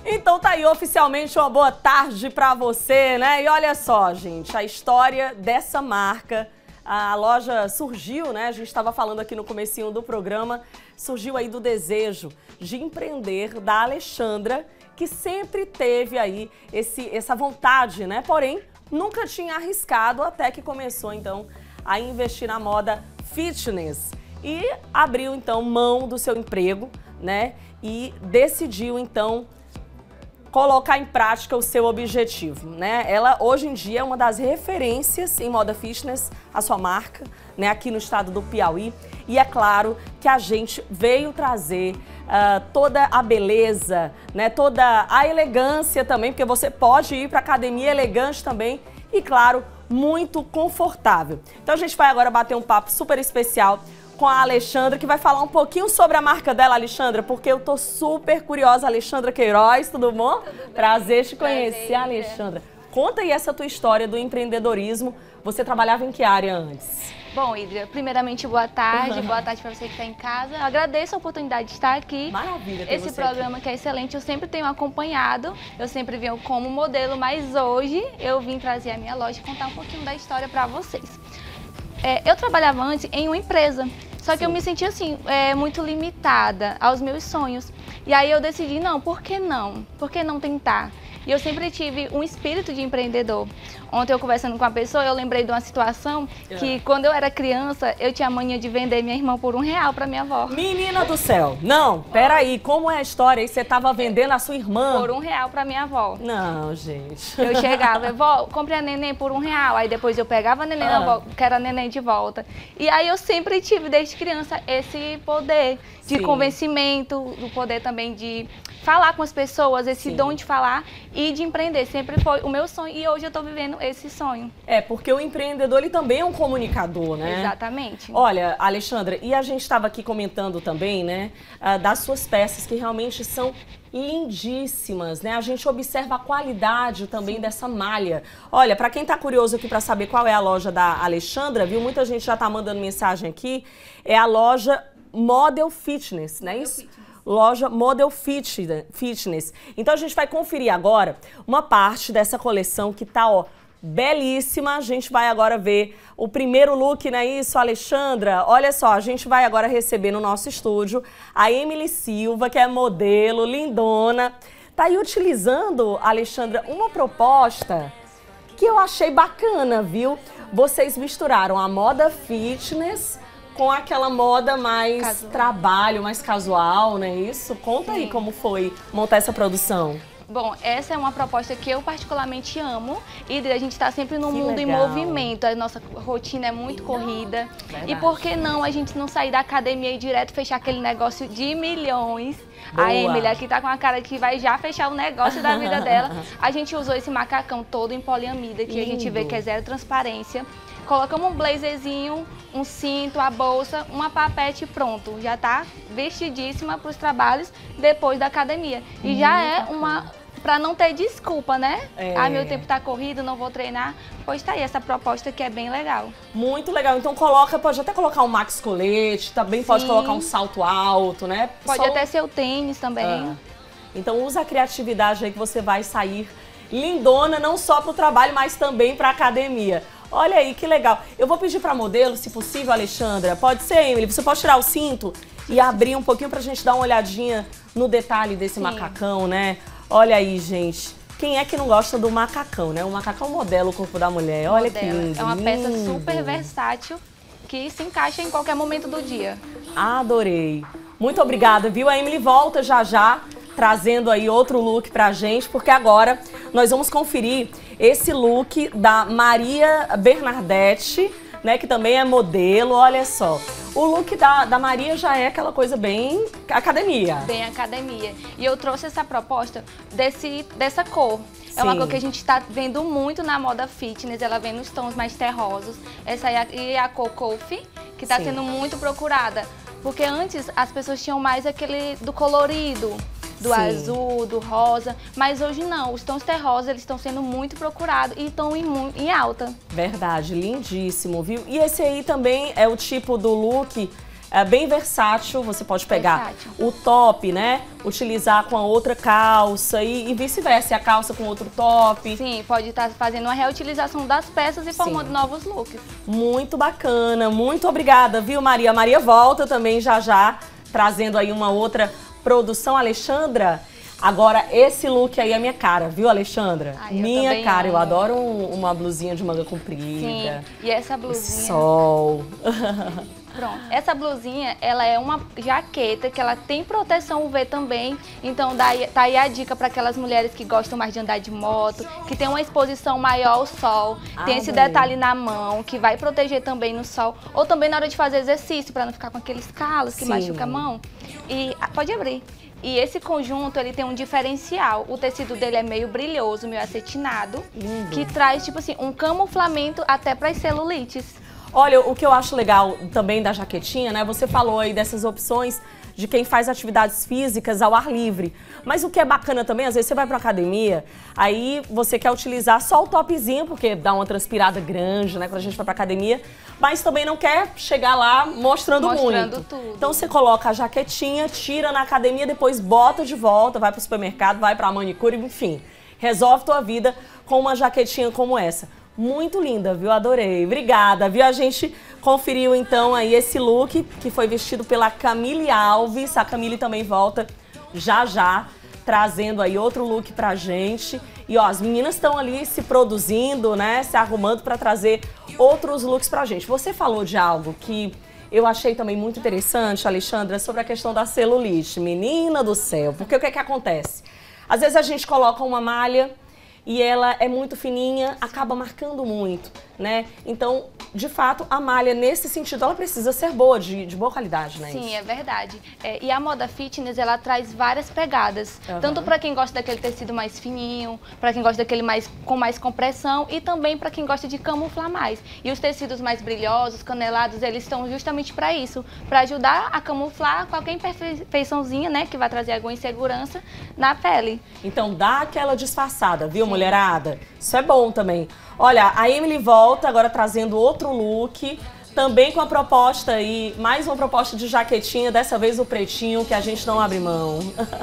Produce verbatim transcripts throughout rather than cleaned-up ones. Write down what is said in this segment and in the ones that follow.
Então tá aí oficialmente uma boa tarde pra você, né? E olha só, gente, a história dessa marca, a loja surgiu, né? A gente estava falando aqui no comecinho do programa, surgiu aí do desejo de empreender da Alexandra, que sempre teve aí esse, essa vontade, né? Porém, nunca tinha arriscado até que começou, então, a investir na moda fitness. E abriu, então, mão do seu emprego, né? E decidiu, então, colocar em prática o seu objetivo, né? Ela, hoje em dia, é uma das referências em moda fitness, a sua marca, né? Aqui no estado do Piauí. E é claro que a gente veio trazer uh, toda a beleza, né? Toda a elegância também, porque você pode ir para academia elegante também e, claro, muito confortável. Então a gente vai agora bater um papo super especial com a Alexandra, que vai falar um pouquinho sobre a marca dela, Alexandra, porque eu tô super curiosa. Alexandra Queiroz, tudo bom? Tudo bem. Prazer te conhecer, Prazer, Alexandra. É. Conta aí essa tua história do empreendedorismo. Você trabalhava em que área antes? Bom, Hidra, primeiramente, boa tarde. Uhum. Boa tarde para você que está em casa. Agradeço a oportunidade de estar aqui. Maravilha ter Esse você programa aqui. Que é excelente, eu sempre tenho acompanhado. Eu sempre venho como modelo, mas hoje eu vim trazer a minha loja e contar um pouquinho da história para vocês. É, eu trabalhava antes em uma empresa. Só que Sim. eu me sentia assim, é, muito limitada aos meus sonhos. E aí eu decidi, não, por que não? Por que não tentar? E eu sempre tive um espírito de empreendedor. Ontem eu conversando com uma pessoa, eu lembrei de uma situação que é. quando eu era criança, eu tinha a mania de vender minha irmã por um real pra minha avó. Menina do céu! Não, peraí, como é a história aí? Você tava vendendo a sua irmã? Por um real pra minha avó. Não, gente. Eu chegava, vó, comprei a neném por um real. Aí depois eu pegava a neném, ah. na avó, quero a neném de volta. E aí eu sempre tive, desde criança, esse poder de Sim. convencimento, o poder também de falar com as pessoas, esse Sim. dom de falar e de empreender. Sempre foi o meu sonho e hoje eu tô vivendo esse sonho. É, porque o empreendedor, ele também é um comunicador, né? Exatamente. Olha, Alexandra, e a gente estava aqui comentando também, né, das suas peças que realmente são lindíssimas, né? A gente observa a qualidade também Sim. dessa malha. Olha, para quem tá curioso aqui para saber qual é a loja da Alexandra, viu? Muita gente já tá mandando mensagem aqui. É a loja Model Fitness, não é isso? Fitness. Loja Model Fitness. Então a gente vai conferir agora uma parte dessa coleção que tá, ó, belíssima. A gente vai agora ver o primeiro look, não é isso, Alexandra? Olha só, a gente vai agora receber no nosso estúdio a Emily Silva, que é modelo, lindona. Tá aí utilizando, Alexandra, uma proposta que eu achei bacana, viu? Vocês misturaram a moda fitness com aquela moda mais casual. trabalho, mais casual, não é isso? Conta Sim. aí como foi montar essa produção. Bom, essa é uma proposta que eu particularmente amo e a gente está sempre no que mundo legal. em movimento, a nossa rotina é muito corrida. Verdade. E por que não a gente não sair da academia e direto fechar aquele negócio de milhões? Boa. A Emily aqui tá com a cara que vai já fechar o negócio da vida dela. A gente usou esse macacão todo em poliamida, que Lindo. a gente vê que é zero transparência. Colocamos um blazerzinho, um cinto, a bolsa, uma papete pronto. Já tá vestidíssima para os trabalhos depois da academia. E hum, já é uma... para não ter desculpa, né? É. Ah, meu tempo tá corrido, não vou treinar. Pois tá aí essa proposta que é bem legal. Muito legal. Então coloca, pode até colocar um max colete, também Sim. pode colocar um salto alto, né? Pode Só... até ser o tênis também. Ah. Então usa a criatividade aí que você vai sair lindona, não só pro trabalho, mas também pra academia. Olha aí, que legal. Eu vou pedir pra modelo, se possível, Alexandra. Pode ser, Emily? Você pode tirar o cinto e abrir um pouquinho pra gente dar uma olhadinha no detalhe desse Sim. macacão, né? Olha aí, gente. Quem é que não gosta do macacão, né? O macacão modela o corpo da mulher. Olha modela. que lindo. É uma lindo. peça super versátil que se encaixa em qualquer momento do dia. Adorei. Muito obrigada, viu? A Emily volta já já, trazendo aí outro look pra gente, porque agora nós vamos conferir esse look da Maria Bernadette, né, que também é modelo, olha só. O look da, da Maria já é aquela coisa bem academia. Bem academia. E eu trouxe essa proposta desse, dessa cor. Sim. É uma cor que a gente está vendo muito na moda fitness, ela vem nos tons mais terrosos. Essa aí é a cor Coffee, que está sendo muito procurada. Porque antes as pessoas tinham mais aquele do colorido, do Sim. azul, do rosa, mas hoje não, os tons terrosos eles estão sendo muito procurados e estão em, em alta. Verdade, lindíssimo, viu? E esse aí também é o tipo do look é bem versátil, você pode pegar versátil. o top, né, utilizar com a outra calça e, e vice-versa, a calça com outro top. Sim, pode estar fazendo uma reutilização das peças e formando Sim. novos looks. Muito bacana, muito obrigada, viu, Maria? A Maria volta também já já, trazendo aí uma outra produção. Alexandra, agora esse look aí é minha cara, viu, Alexandra? Ai, eu minha cara, amo. eu adoro um, uma blusinha de manga comprida. Sim, e essa blusinha... Sol. Pronto, essa blusinha, ela é uma jaqueta que ela tem proteção U V também, então daí, tá aí a dica para aquelas mulheres que gostam mais de andar de moto, que tem uma exposição maior ao sol, Ah, tem esse bem. detalhe na mão, que vai proteger também no sol, ou também na hora de fazer exercício, para não ficar com aqueles calos que Sim. machuca a mão. E ah, pode abrir. E esse conjunto, ele tem um diferencial. O tecido dele é meio brilhoso, meio acetinado, Lindo. que traz, tipo assim, um camuflamento até para as celulites. Olha, o que eu acho legal também da jaquetinha, né? Você falou aí dessas opções de quem faz atividades físicas ao ar livre. Mas o que é bacana também, às vezes você vai pra academia, aí você quer utilizar só o topzinho, porque dá uma transpirada grande, né? Quando a gente vai pra academia, mas também não quer chegar lá mostrando, Mostrando muito. tudo. Então você coloca a jaquetinha, tira na academia, depois bota de volta, vai pro supermercado, vai pra manicure, enfim. Resolve tua vida com uma jaquetinha como essa. Muito linda, viu? Adorei. Obrigada, viu? A gente conferiu então aí esse look que foi vestido pela Camille Alves. A Camille também volta já já, trazendo aí outro look pra gente. E ó, as meninas estão ali se produzindo, né? Se arrumando pra trazer outros looks pra gente. Você falou de algo que eu achei também muito interessante, Alexandra, sobre a questão da celulite. Menina do céu, porque o que é que acontece? Às vezes a gente coloca uma malha e ela é muito fininha, acaba marcando muito, né? Então, de fato, a malha, nesse sentido, ela precisa ser boa, de, de boa qualidade, né? Sim, isso? é verdade. É, e a moda fitness, ela traz várias pegadas. Uhum. Tanto para quem gosta daquele tecido mais fininho, para quem gosta daquele mais com mais compressão e também para quem gosta de camuflar mais. E os tecidos mais brilhosos, canelados, eles estão justamente para isso, para ajudar a camuflar qualquer imperfeiçãozinha, né, que vai trazer alguma insegurança na pele. Então, dá aquela disfarçada, viu, Sim. mulherada? Isso é bom também. Olha, a Emily volta agora trazendo outro look, também com a proposta aí, mais uma proposta de jaquetinha, dessa vez o pretinho, que a gente não abre mão.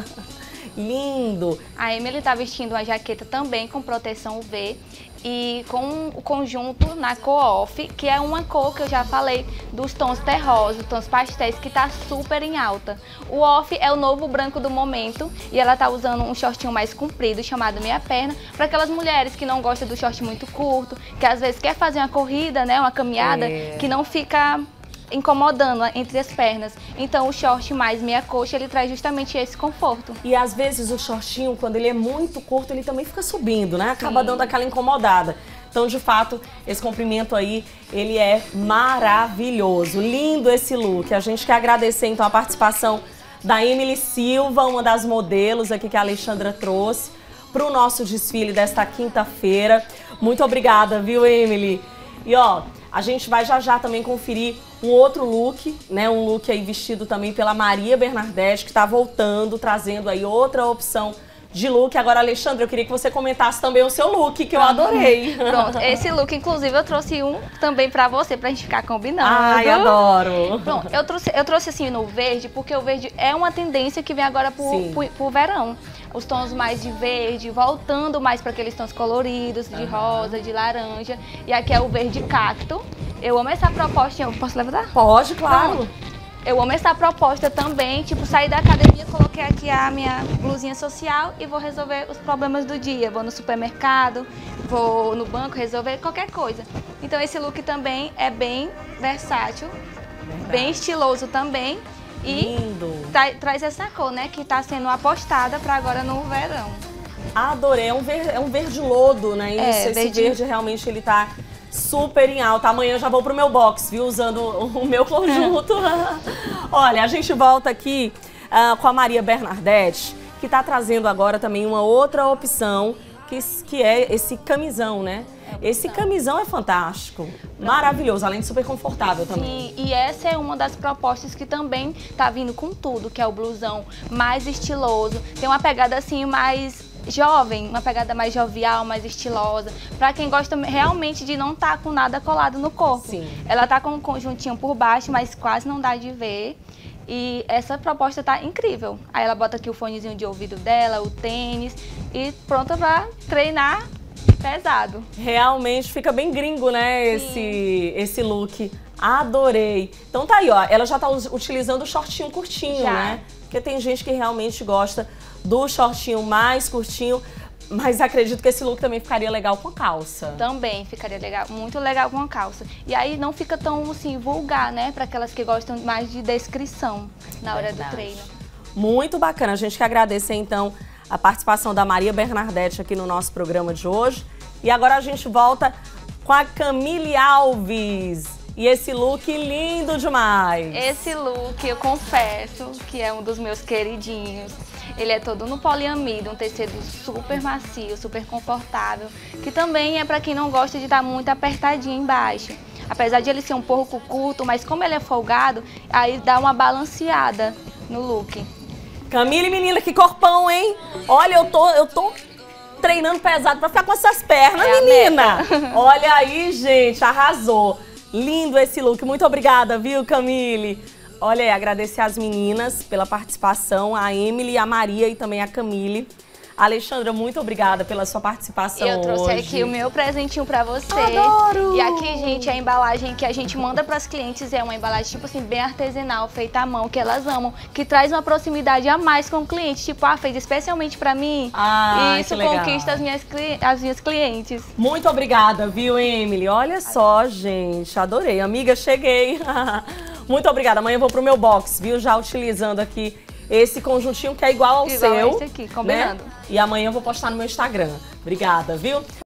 Lindo! A Emily tá vestindo uma jaqueta também com proteção U V e com o conjunto na cor off, que é uma cor que eu já falei dos tons terrosos, tons pastéis, que tá super em alta. O off é o novo branco do momento e ela tá usando um shortinho mais comprido, chamado meia perna, para aquelas mulheres que não gostam do short muito curto, que às vezes quer fazer uma corrida, né, uma caminhada, é. que não fica incomodando entre as pernas. Então o short mais meia coxa, ele traz justamente esse conforto. E às vezes o shortinho, quando ele é muito curto, ele também fica subindo, né? Acaba Sim. dando aquela incomodada. Então, de fato, esse comprimento aí, ele é maravilhoso. Lindo esse look. A gente quer agradecer, então, a participação da Emily Silva, uma das modelos aqui que a Alexandra trouxe para o nosso desfile desta quinta-feira. Muito obrigada, viu, Emily? E, ó, a gente vai já já também conferir um outro look, né? Um look aí vestido também pela Maria Bernardete, que está voltando, trazendo aí outra opção de look. Agora, Alexandra, eu queria que você comentasse também o seu look, que eu adorei. Pronto, esse look, inclusive, eu trouxe um também pra você, pra gente ficar combinando. Ai, adoro! Pronto, eu trouxe, eu trouxe assim no verde, porque o verde é uma tendência que vem agora pro, pro, pro verão. Os tons mais de verde, voltando mais para aqueles tons coloridos, de uhum. rosa, de laranja. E aqui é o verde cacto. Eu amo essa proposta. Eu posso levantar? Pode, claro. Pronto. Eu amo essa proposta também, tipo, sair da academia, coloquei aqui a minha blusinha social e vou resolver os problemas do dia. Vou no supermercado, vou no banco resolver qualquer coisa. Então esse look também é bem versátil, Verdade. bem estiloso também. E tra traz essa cor, né, que está sendo apostada para agora no verão. Adorei, é um, ver é um verde lodo, né? Isso, é, esse verde... verde realmente ele tá super em alta. Amanhã eu já vou pro meu box, viu? Usando o meu conjunto. Olha, a gente volta aqui uh, com a Maria Bernardete, que tá trazendo agora também uma outra opção, que, que é esse camisão, né? Esse camisão é fantástico, maravilhoso, além de super confortável também. Sim, e essa é uma das propostas que também tá vindo com tudo, que é o blusão mais estiloso. Tem uma pegada assim mais jovem, uma pegada mais jovial, mais estilosa, pra quem gosta realmente de não estar tá com nada colado no corpo. Sim. Ela tá com um conjuntinho por baixo, mas quase não dá de ver. E essa proposta tá incrível. Aí ela bota aqui o fonezinho de ouvido dela, o tênis e pronta pra treinar pesado. Realmente fica bem gringo, né, esse, esse look. Adorei. Então tá aí, ó, ela já tá utilizando o shortinho curtinho, Já. né? Porque tem gente que realmente gosta do shortinho mais curtinho, mas acredito que esse look também ficaria legal com calça. Também ficaria legal, muito legal com a calça. E aí não fica tão, assim, vulgar, né? Para aquelas que gostam mais de descrição na hora Verdade. do treino. Muito bacana. A gente quer agradecer, então, a participação da Maria Bernardete aqui no nosso programa de hoje. E agora a gente volta com a Camille Alves. E esse look lindo demais. Esse look, eu confesso, que é um dos meus queridinhos. Ele é todo no poliamida, um tecido super macio, super confortável, que também é para quem não gosta de estar muito apertadinho embaixo. Apesar de ele ser um pouco curto, mas como ele é folgado, aí dá uma balanceada no look. Camille, menina, que corpão, hein? Olha, eu tô, eu tô treinando pesado pra ficar com essas pernas, É a menina. Olha aí, gente, arrasou. Lindo esse look. Muito obrigada, viu, Camille? Olha aí, agradecer às meninas pela participação, a Emily, a Maria e também a Camille. Alexandra, muito obrigada pela sua participação Eu trouxe hoje. aqui o meu presentinho pra você. Adoro! E aqui, gente, a embalagem que a gente manda pras clientes é uma embalagem, tipo assim, bem artesanal, feita à mão, que elas amam, que traz uma proximidade a mais com o cliente. Tipo, ah, fez especialmente pra mim. Ah, e isso que legal. conquista as minhas, as minhas clientes. Muito obrigada, viu, Emily? Olha só, gente, adorei. Amiga, cheguei. Muito obrigada. Amanhã eu vou pro meu box, viu? Já utilizando aqui esse conjuntinho que é igual ao Igual seu. esse aqui, combinando. Né? E amanhã eu vou postar no meu Instagram. Obrigada, viu?